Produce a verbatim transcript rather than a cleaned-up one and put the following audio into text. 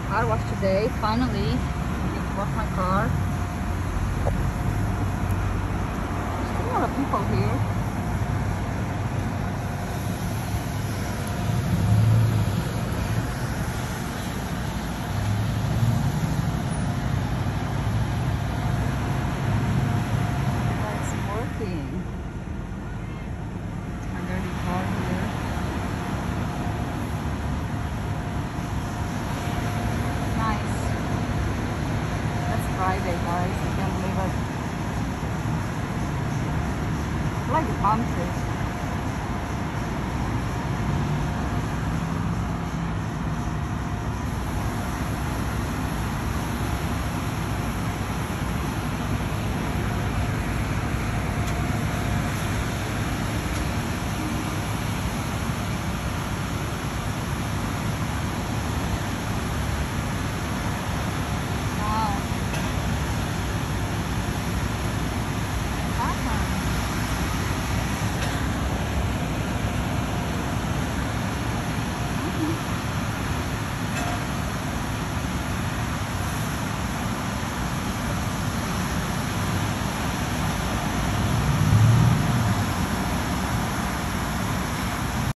car wash today. Finally, I get to wash my car. There's still a lot of people here. That's working. My dirty car here. Nice. That's Friday, guys. I can't believe it. I like the palm trees.